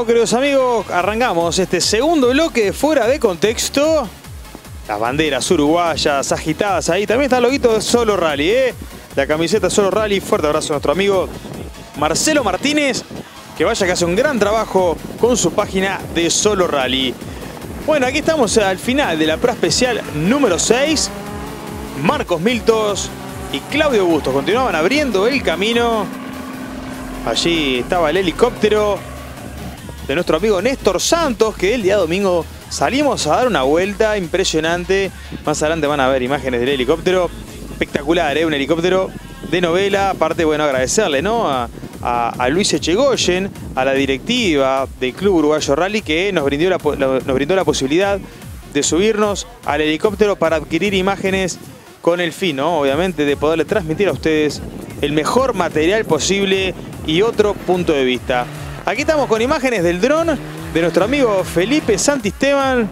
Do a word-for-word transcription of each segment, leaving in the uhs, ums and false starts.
Bueno, queridos amigos, arrancamos este segundo bloque de Fuera de Contexto. Las banderas uruguayas agitadas ahí. También está el loguito de Solo Rally, ¿eh? La camiseta Solo Rally. Fuerte abrazo a nuestro amigo Marcelo Martínez, que vaya que hace un gran trabajo con su página de Solo Rally. Bueno, aquí estamos al final de la prueba especial número seis. Marcos Miltos y Claudio Bustos continuaban abriendo el camino. Allí estaba el helicóptero de nuestro amigo Néstor Santos, que el día domingo salimos a dar una vuelta impresionante. Más adelante van a ver imágenes del helicóptero. Espectacular, ¿eh? Un helicóptero de novela. Aparte, bueno, agradecerle, ¿no? a, a, a Luis Echegoyen, a la directiva del Club Uruguayo Rally, que nos brindó la, nos brindó la posibilidad de subirnos al helicóptero para adquirir imágenes con el fin, ¿no? Obviamente, de poderle transmitir a ustedes el mejor material posible y otro punto de vista. Aquí estamos con imágenes del dron de nuestro amigo Felipe Santisteban.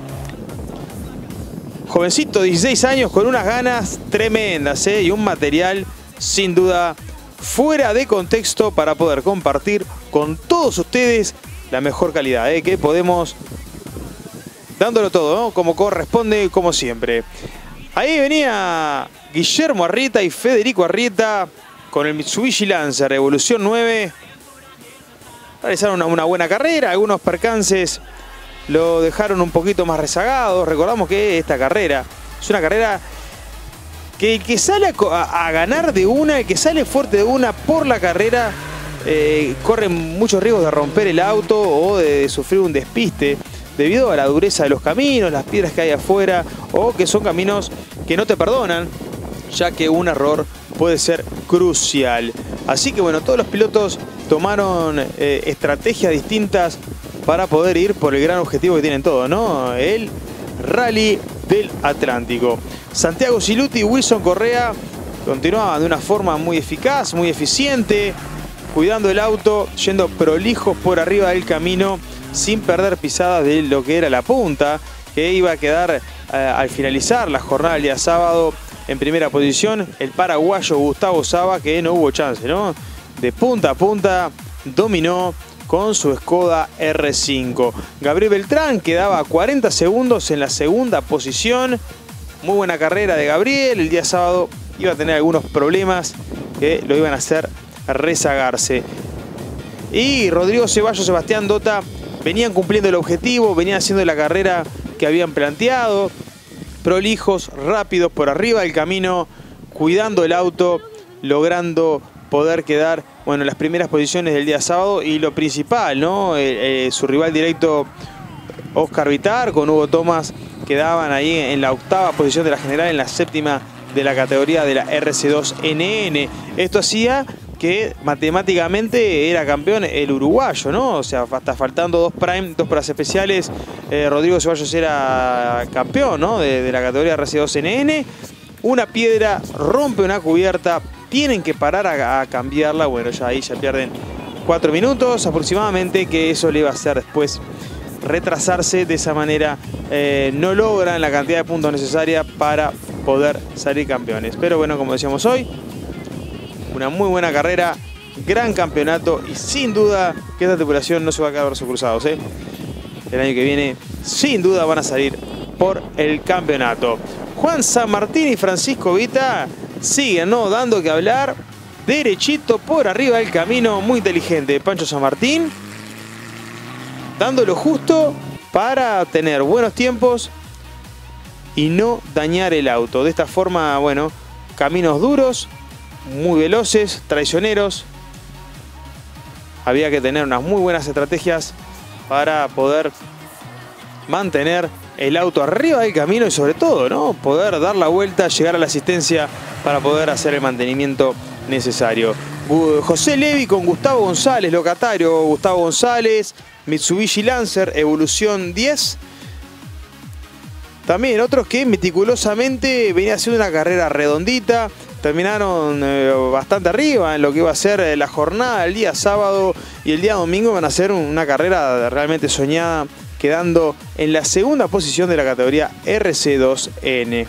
Jovencito, dieciséis años, con unas ganas tremendas, ¿eh? Y un material sin duda fuera de contexto para poder compartir con todos ustedes la mejor calidad, ¿eh? Que podemos dándolo todo, ¿no? Como corresponde, como siempre. Ahí venía Guillermo Arrieta y Federico Arrieta con el Mitsubishi Lancer Evolución nueve. Realizaron una, una buena carrera, algunos percances lo dejaron un poquito más rezagado. Recordamos que esta carrera es una carrera que el que sale a, a ganar de una, el que sale fuerte de una por la carrera, eh, corre muchos riesgos de romper el auto o de sufrir un despiste debido a la dureza de los caminos, las piedras que hay afuera, o que son caminos que no te perdonan, ya que un error puede ser crucial. Así que bueno, todos los pilotos tomaron eh, estrategias distintas para poder ir por el gran objetivo que tienen todos, ¿no? El Rally del Atlántico. Santiago Siluti y Wilson Correa continuaban de una forma muy eficaz, muy eficiente, cuidando el auto, yendo prolijos por arriba del camino, sin perder pisadas de lo que era la punta, que iba a quedar eh, al finalizar la jornada del día sábado en primera posición el paraguayo Gustavo Saba, que no hubo chance, ¿no? De punta a punta dominó con su Skoda R cinco. Gabriel Beltrán quedaba a cuarenta segundos en la segunda posición. Muy buena carrera de Gabriel. El día sábado iba a tener algunos problemas que lo iban a hacer rezagarse. Y Rodrigo Ceballos, Sebastián Dota venían cumpliendo el objetivo, venían haciendo la carrera que habían planteado. Prolijos, rápidos, por arriba del camino, cuidando el auto, logrando poder quedar, bueno, en las primeras posiciones del día sábado. Y lo principal, ¿no? Eh, eh, su rival directo, Oscar Vitar, con Hugo Tomás, quedaban ahí en la octava posición de la general, en la séptima de la categoría de la R C dos N N. Esto hacía que matemáticamente era campeón el uruguayo, ¿no? O sea, hasta faltando dos Prime, dos pruebas especiales, eh, Rodrigo Ceballos era campeón, ¿no? De, de la categoría R C dos N N. Una piedra rompe una cubierta, tienen que parar a, a cambiarla. Bueno, ya ahí ya pierden cuatro minutos aproximadamente, que eso le iba a hacer después retrasarse. De esa manera eh, no logran la cantidad de puntos necesaria para poder salir campeones. Pero bueno, como decíamos hoy, una muy buena carrera, gran campeonato, y sin duda que esta tripulación no se va a quedar brazos cruzados, ¿eh? El año que viene sin duda van a salir por el campeonato. Juan San Martín y Francisco Vita siguen, ¿no? Dando que hablar, derechito por arriba del camino. Muy inteligente Pancho San Martín, dando lo justo para tener buenos tiempos y no dañar el auto. De esta forma, bueno, caminos duros, muy veloces, traicioneros. Había que tener unas muy buenas estrategias para poder mantener el auto arriba del camino y sobre todo, ¿no? Poder dar la vuelta, llegar a la asistencia para poder hacer el mantenimiento necesario. José Levi con Gustavo González, locatario Gustavo González, Mitsubishi Lancer Evolución diez. También otros que meticulosamente venía haciendo una carrera redondita. Terminaron eh, bastante arriba en lo que iba a ser la jornada el día sábado, y el día domingo van a hacer una carrera realmente soñada, quedando en la segunda posición de la categoría R C dos N.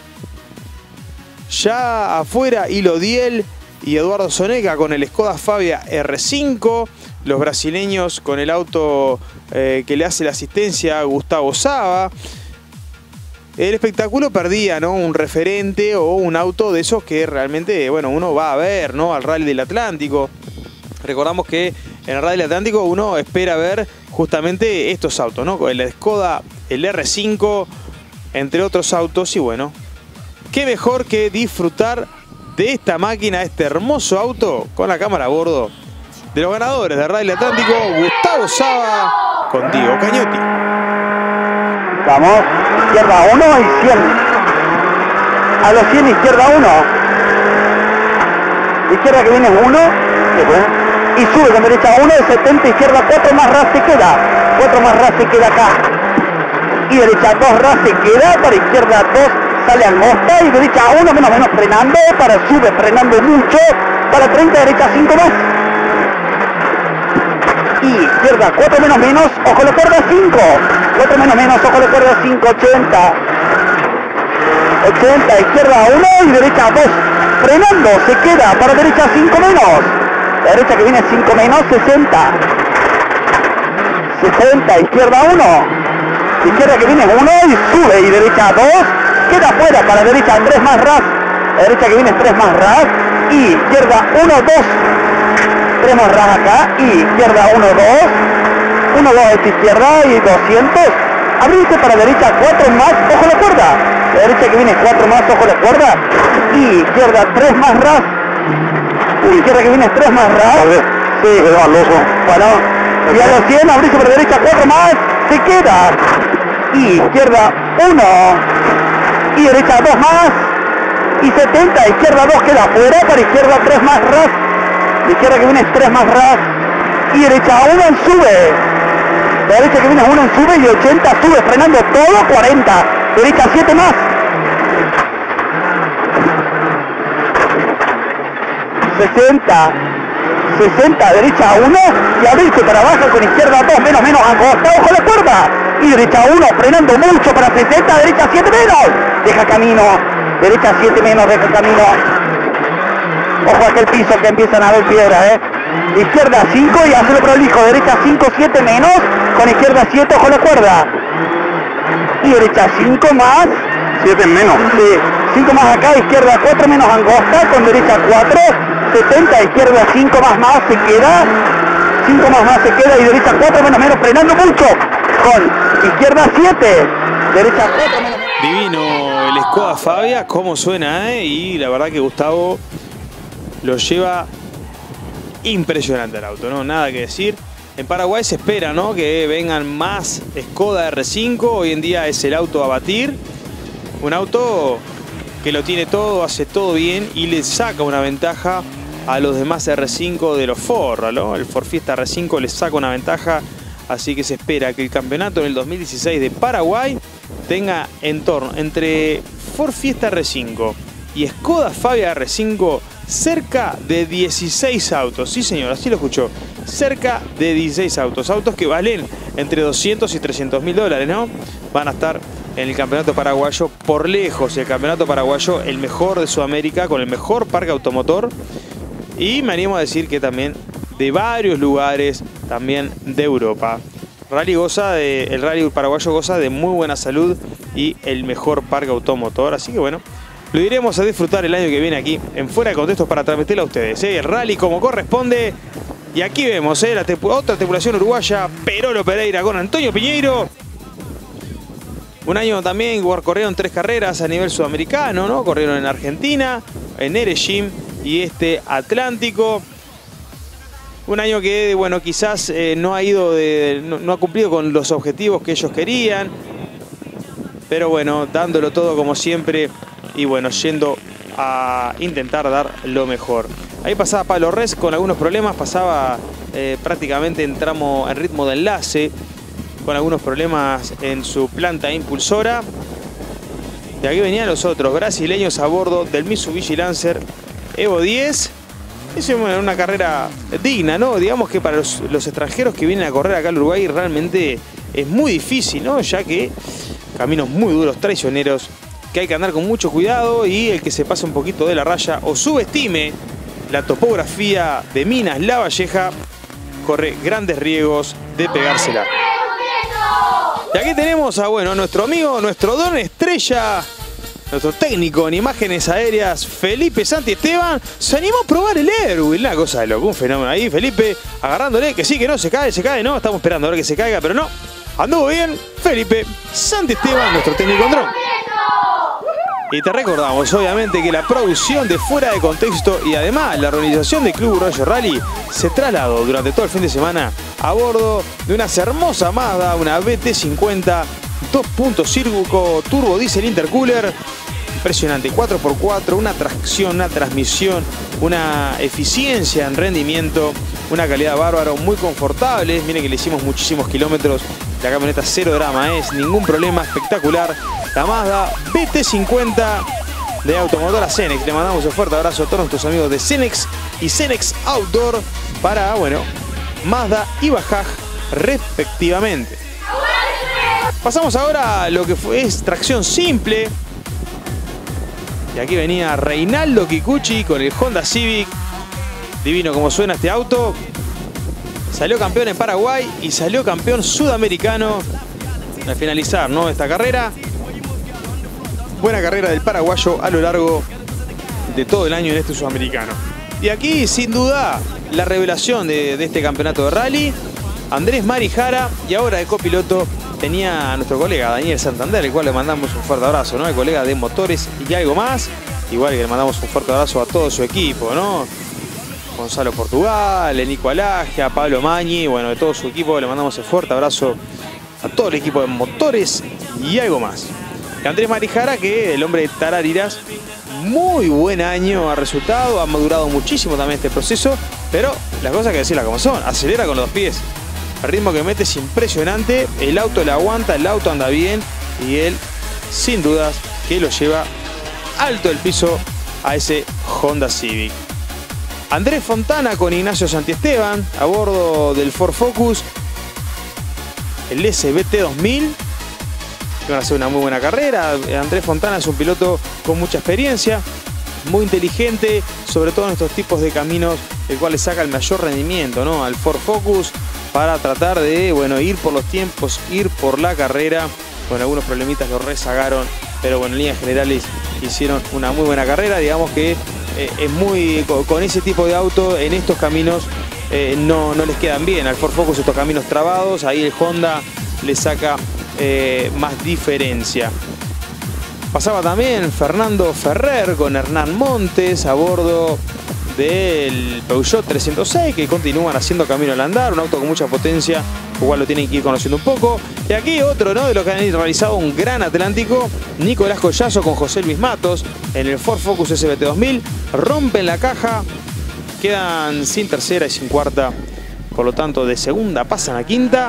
Ya afuera, Hilo Diel y Eduardo Soneca con el Skoda Fabia R cinco. los brasileños con el auto eh, que le hace la asistencia a Gustavo Saba. El espectáculo perdía, ¿no?, un referente o un auto de esos que realmente, bueno, uno va a ver, ¿no?, al Rally del Atlántico. Recordamos que en el Rally del Atlántico uno espera ver justamente estos autos, ¿no?, el Skoda, el R cinco, entre otros autos. Y bueno, qué mejor que disfrutar de esta máquina, este hermoso auto, con la cámara a bordo de los ganadores del Rally del Atlántico, Gustavo Saba, contigo, Cañotti. Vamos, izquierda uno y cien. A los cien, izquierda uno. Izquierda que viene uno. Y sube con derecha uno, de setenta, izquierda cuatro, más ras se queda. cuatro más ras se queda acá. Y derecha dos, ras se queda. Para izquierda dos, sale angosta. Y derecha uno, menos menos frenando. Para sube, frenando mucho. Para treinta, derecha cinco más. Y izquierda cuatro menos menos, ojo la cuerda cinco. cuatro menos menos, ojo la cuerda cinco, ochenta. ochenta, izquierda uno y derecha dos. Frenando, se queda para derecha cinco menos. La derecha que viene cinco menos, sesenta. sesenta, izquierda uno. Izquierda que viene uno y sube y derecha dos. Queda fuera para derecha tres más ras. La derecha que viene tres más ras. Y izquierda uno, dos. tres más ras acá. Y izquierda uno, dos. uno, dos es izquierda y doscientos. Abrirse para derecha cuatro más, ojo la cuerda. La derecha que viene cuatro más, ojo la cuerda. Y izquierda tres más ras. Y izquierda que viene tres más ras. Sí, es baloso. Bueno, y a los cien, abrirse para derecha cuatro más, se queda. Y izquierda uno. Y derecha dos más. Y setenta, izquierda dos queda fuera, para izquierda tres más ras. Izquierda que viene tres más ras. Y derecha uno en sube. La derecha que viene uno en sube y ochenta sube, frenando todo, cuarenta. Derecha siete más. sesenta. sesenta, derecha uno. Y abrirse para abajo con izquierda dos, menos menos, angosta, ojo la cuerda. Y derecha uno, frenando mucho para sesenta, derecha siete menos. Deja camino. Derecha siete menos, deja camino. Ojo a aquel piso que empiezan a ver piedras, eh. Izquierda cinco y hazlo prolijo. Derecha cinco, siete menos. Con izquierda siete, ojo la cuerda. Y derecha cinco más. siete menos. Sí. cinco más acá, izquierda cuatro menos angosta. Con derecha cuatro. setenta, izquierda cinco más más se queda. cinco más más se queda y derecha cuatro menos menos, frenando mucho. Con izquierda siete. Derecha cuatro menos. Divino el Skoda Fabia, cómo suena, ¿eh? Y la verdad que Gustavo lo lleva impresionante el auto, ¿no? Nada que decir. En Paraguay se espera, ¿no?, que vengan más Skoda R cinco. Hoy en día es el auto a batir. Un auto que lo tiene todo, hace todo bien y le saca una ventaja a los demás R cinco de los Ford, ¿no? El Ford Fiesta R cinco le saca una ventaja. Así que se espera que el campeonato en el dos mil dieciséis de Paraguay tenga en torno entre Ford Fiesta R cinco y Skoda Fabia R cinco cerca de dieciséis autos. Sí, señor, así lo escuchó. Cerca de dieciséis autos. Autos que valen entre doscientos y trescientos mil dólares, ¿no? Van a estar en el campeonato paraguayo por lejos. El campeonato paraguayo, el mejor de Sudamérica, con el mejor parque automotor. Y me animo a decir que también de varios lugares, también de Europa. Rally goza de, el Rally paraguayo goza de muy buena salud y el mejor parque automotor. Así que bueno, lo iremos a disfrutar el año que viene aquí en Fuera de Contexto para transmitirlo a ustedes, ¿eh? El rally como corresponde. Y aquí vemos, ¿eh?, la otra tripulación uruguaya, Perolo Pereira con Antonio Piñeiro. Un año también corrieron tres carreras a nivel sudamericano, ¿no? Corrieron en Argentina, en Erechim y este Atlántico. Un año que, bueno, quizás eh, no ha ido, de, no, no ha cumplido con los objetivos que ellos querían. Pero bueno, dándolo todo como siempre. Y bueno, yendo a intentar dar lo mejor. Ahí pasaba Pablo Res con algunos problemas. Pasaba eh, prácticamente en tramo, en ritmo de enlace, con algunos problemas en su planta impulsora. Y aquí venían los otros brasileños a bordo del Mitsubishi Lancer Evo diez. Es una carrera digna, ¿no? Digamos que para los, los extranjeros que vienen a correr acá al Uruguay realmente es muy difícil, ¿no? Ya que caminos muy duros, traicioneros, que hay que andar con mucho cuidado, y el que se pase un poquito de la raya o subestime la topografía de Minas La Valleja corre grandes riesgos de pegársela. Y aquí tenemos a, bueno, nuestro amigo, nuestro don estrella, nuestro técnico en imágenes aéreas, Felipe Santiesteban, se animó a probar el Airwheel. Una cosa de loco, un fenómeno ahí. Felipe agarrándole, que sí, que no, se cae, se cae, no. Estamos esperando a ver que se caiga, pero no. Anduvo bien Felipe Santiesteban, nuestro técnico en dron. Y te recordamos, obviamente, que la producción de Fuera de Contexto y además la organización del Club Uruguayo Rally se trasladó durante todo el fin de semana a bordo de una hermosa Mazda, una B T cincuenta dos punto cinco turbo diesel intercooler. Impresionante, cuatro por cuatro, una tracción, una transmisión, una eficiencia en rendimiento, una calidad bárbara, muy confortable. Miren que le hicimos muchísimos kilómetros. La camioneta cero drama, es ningún problema, espectacular. La Mazda B T cincuenta de Automotora Cenex. Le mandamos un fuerte abrazo a todos nuestros amigos de Cenex y Cenex Outdoor para, bueno, Mazda y Bajaj respectivamente. Pasamos ahora a lo que fue, es tracción simple. Y aquí venía Reinaldo Kikuchi con el Honda Civic. Divino como suena este auto. Salió campeón en Paraguay y salió campeón sudamericano al finalizar, ¿no?, esta carrera. Buena carrera del paraguayo a lo largo de todo el año en este sudamericano. Y aquí, sin duda, la revelación de, de este campeonato de rally, Andrés Marijara, y ahora de copiloto tenía a nuestro colega Daniel Santander, el cual le mandamos un fuerte abrazo, ¿no? El colega de motores y algo más. Igual que le mandamos un fuerte abrazo a todo su equipo, ¿no? Gonzalo Portugal, Nico Alagia, Pablo Mañi, bueno, de todo su equipo le mandamos un fuerte abrazo a todo el equipo de motores y algo más. Y Andrés Marijara, que el hombre de Tarariras, muy buen año ha resultado, ha madurado muchísimo también este proceso, pero las cosas hay que decirlas como son, acelera con los dos pies. El ritmo que mete es impresionante, el auto le aguanta, el auto anda bien y él, sin dudas, que lo lleva alto del piso a ese Honda Civic. Andrés Fontana con Ignacio Santiesteban a bordo del Ford Focus, el S B T dos mil, que van a hacer una muy buena carrera. Andrés Fontana es un piloto con mucha experiencia, muy inteligente, sobre todo en estos tipos de caminos, el cual le saca el mayor rendimiento, ¿no?, al Ford Focus, para tratar de, bueno, ir por los tiempos, ir por la carrera. Con algunos problemitas lo rezagaron, pero bueno, en líneas generales hicieron una muy buena carrera. Digamos que eh, es muy, con, con ese tipo de auto en estos caminos eh, no, no les quedan bien al Ford Focus estos caminos trabados. Ahí el Honda le saca eh, más diferencia. Pasaba también Fernando Ferrer con Hernán Montes a bordo del Peugeot trescientos seis, que continúan haciendo camino al andar, un auto con mucha potencia, igual lo tienen que ir conociendo un poco. Y aquí otro, ¿no?, de los que han realizado un gran Atlántico, Nicolás Collazo con José Luis Matos en el Ford Focus S B T dos mil, rompen la caja, quedan sin tercera y sin cuarta, por lo tanto de segunda pasan a quinta.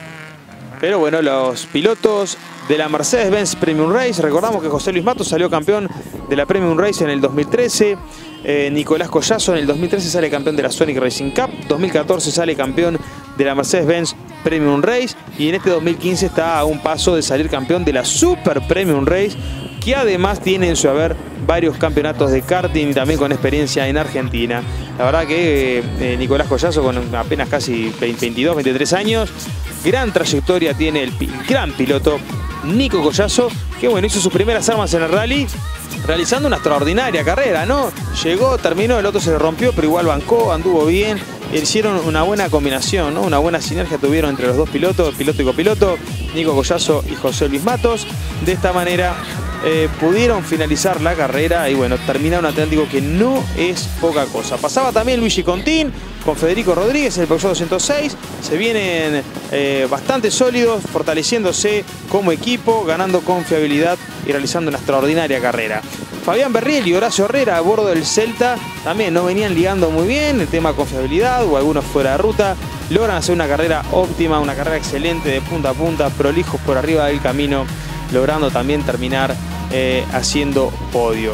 Pero bueno, los pilotos de la Mercedes-Benz Premium Race, recordamos que José Luis Matos salió campeón de la Premium Race en el dos mil trece, eh, Nicolás Collazo en el dos mil trece sale campeón de la Sonic Racing Cup, dos mil catorce sale campeón de la Mercedes-Benz Premium Race y en este dos mil quince está a un paso de salir campeón de la Super Premium Race, que además tiene en su haber varios campeonatos de karting y también con experiencia en Argentina. La verdad que eh, Nicolás Collazo, con apenas casi veintidós, veintitrés años, gran trayectoria tiene el pi gran piloto Nico Collazo, que bueno, hizo sus primeras armas en el rally, realizando una extraordinaria carrera, ¿no? Llegó, terminó, el auto se le rompió, pero igual bancó, anduvo bien. Hicieron una buena combinación, ¿no? Una buena sinergia tuvieron entre los dos pilotos, piloto y copiloto, Nico Collazo y José Luis Matos. De esta manera eh, pudieron finalizar la carrera y bueno, terminar un Atlántico que no es poca cosa. Pasaba también Luigi Contín con Federico Rodríguez en el Peugeot doscientos seis. Se vienen eh, bastante sólidos, fortaleciéndose como equipo, ganando confiabilidad y realizando una extraordinaria carrera. Fabián Berriel y Horacio Herrera a bordo del Celta también no venían ligando muy bien el tema de confiabilidad o algunos fuera de ruta. Logran hacer una carrera óptima, una carrera excelente de punta a punta, prolijos por arriba del camino, logrando también terminar eh, haciendo podio.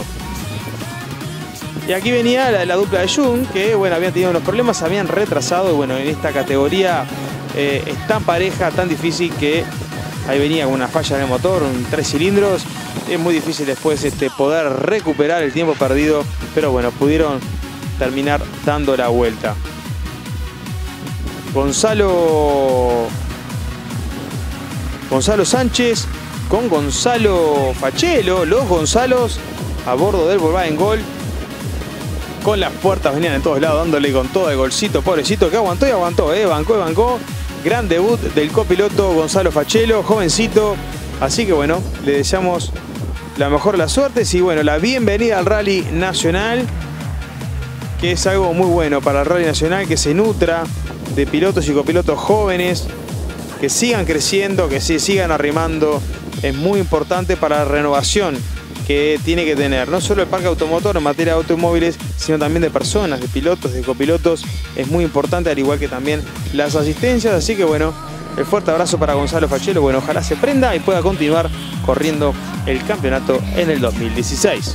Y aquí venía la, la dupla de Jun, que bueno, habían tenido unos problemas, habían retrasado. Bueno, en esta categoría eh, es tan pareja, tan difícil que ahí venía con una falla en el motor, un tres cilindros. Es muy difícil después este, poder recuperar el tiempo perdido, pero bueno, pudieron terminar dando la vuelta. Gonzalo, Gonzalo Sánchez con Gonzalo Fachelo, los Gonzalos a bordo del Volkswagen Gol. Con las puertas venían en todos lados, dándole con todo el golcito, pobrecito, que aguantó y aguantó, eh, bancó y bancó. Gran debut del copiloto Gonzalo Fachelo, jovencito. Así que bueno, le deseamos la mejor de las suertes y bueno, la bienvenida al Rally Nacional, que es algo muy bueno para el Rally Nacional, que se nutra de pilotos y copilotos jóvenes, que sigan creciendo, que se sigan arrimando. Es muy importante para la renovación que tiene que tener no solo el parque automotor en materia de automóviles, sino también de personas, de pilotos, de copilotos. Es muy importante, al igual que también las asistencias. Así que bueno, el fuerte abrazo para Gonzalo Fachelo. Bueno, ojalá se prenda y pueda continuar corriendo el campeonato en el dos mil dieciséis.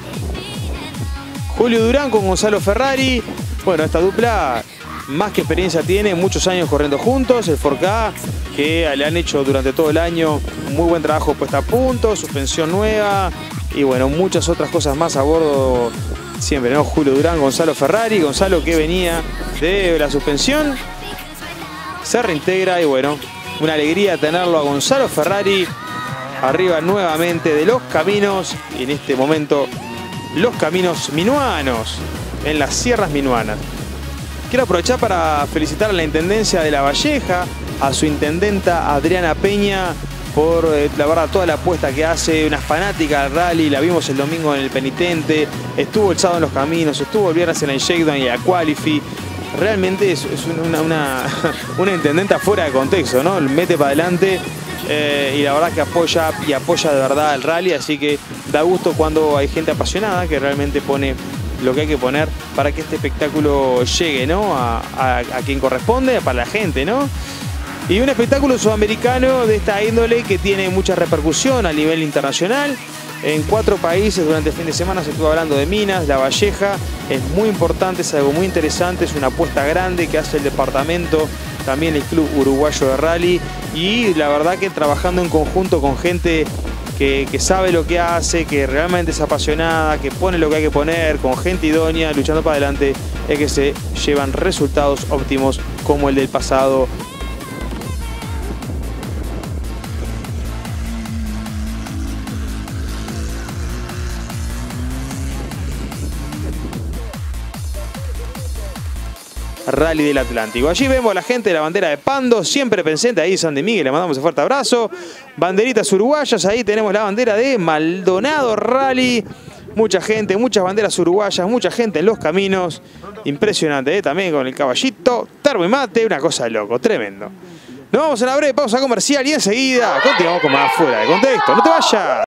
Julio Durán con Gonzalo Ferrari. Bueno, esta dupla más que experiencia tiene, muchos años corriendo juntos. El cuatro K, que le han hecho durante todo el año muy buen trabajo puesta a punto, suspensión nueva y bueno, muchas otras cosas más a bordo siempre, ¿no? Julio Durán, Gonzalo Ferrari. Gonzalo, que venía de la suspensión, se reintegra y bueno, una alegría tenerlo a Gonzalo Ferrari arriba nuevamente de los caminos, y en este momento los caminos minuanos, en las sierras minuanas. Quiero aprovechar para felicitar a la Intendencia de La Valleja, a su intendenta Adriana Peña, por eh, la verdad toda la apuesta que hace, una fanática del rally. La vimos el domingo en el penitente, estuvo el sábado en los caminos, estuvo el viernes en el shakedown y la qualify. Realmente es, es una, una, una intendenta fuera de contexto, ¿no? Mete para adelante eh, y la verdad que apoya y apoya de verdad el rally, así que da gusto cuando hay gente apasionada que realmente pone lo que hay que poner para que este espectáculo llegue, ¿no? a, a, a quien corresponde, para la gente, ¿no? Y un espectáculo sudamericano de esta índole que tiene mucha repercusión a nivel internacional. En cuatro países durante el fin de semana se estuvo hablando de Minas, La Valleja. Es muy importante, es algo muy interesante, es una apuesta grande que hace el departamento, también el Club Uruguayo de Rally. Y la verdad que trabajando en conjunto con gente que, que sabe lo que hace, que realmente es apasionada, que pone lo que hay que poner, con gente idónea, luchando para adelante, es que se llevan resultados óptimos como el del pasado. Rally del Atlántico. Allí vemos a la gente de la bandera de Pando, siempre presente. Ahí San de Miguel, le mandamos un fuerte abrazo. Banderitas uruguayas, ahí tenemos la bandera de Maldonado Rally. Mucha gente, muchas banderas uruguayas, mucha gente en los caminos. Impresionante, ¿eh? También con el caballito, termo y mate, una cosa de loco, tremendo. Nos vamos a una breve pausa comercial y enseguida continuamos con más Fuera de Contexto. ¡No te vayas!